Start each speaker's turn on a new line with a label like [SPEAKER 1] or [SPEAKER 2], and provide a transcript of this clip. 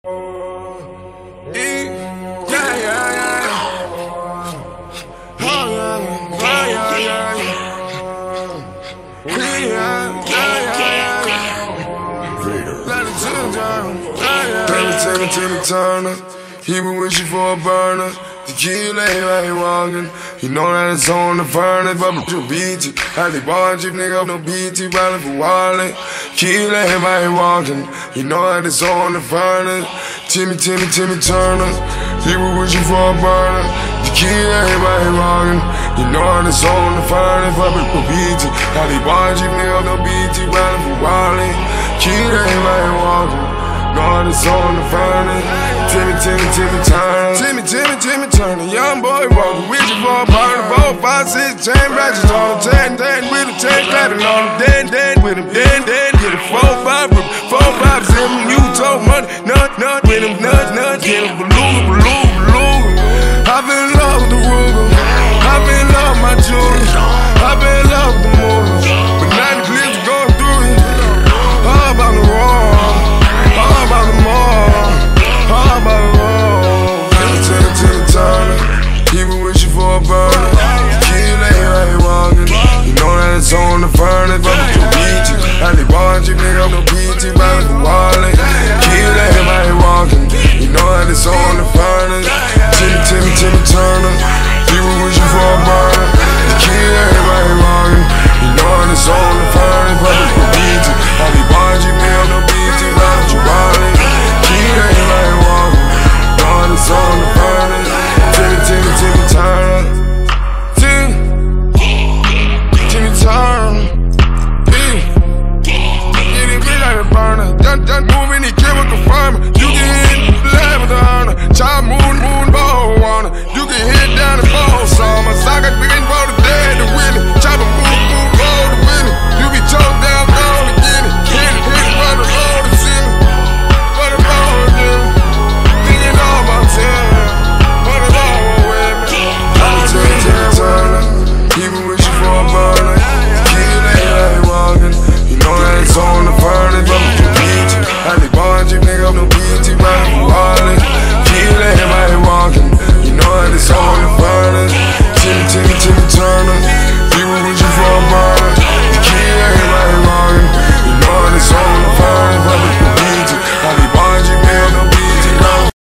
[SPEAKER 1] Tina Turner, he been wishing for a burner. Tequila ain't walking. You know that it's on the furnace, but you beat it. How they want you, nigga, no BT, riding for wallet. Tequila ain't walking. You know that it's on the furnace. Timmy Turner, he been wishing for a burner. Tequila ain't walking. You know that it's on the furnace, but you beat it. How they want you, nigga, no BT, riding for wallet. Tequila ain't walking. God is on the furnace. Timmy Turner. Timmy Turner. Young boy walking with you for a burner. 4, 5, 6 chain ratchets on him. 10 with him, 10 clapping on him. Dead with him. Dead. Get a 4, 5, 7. You told money. Nut with him. Nut. Get a balloon. I fell in love with the Ruger.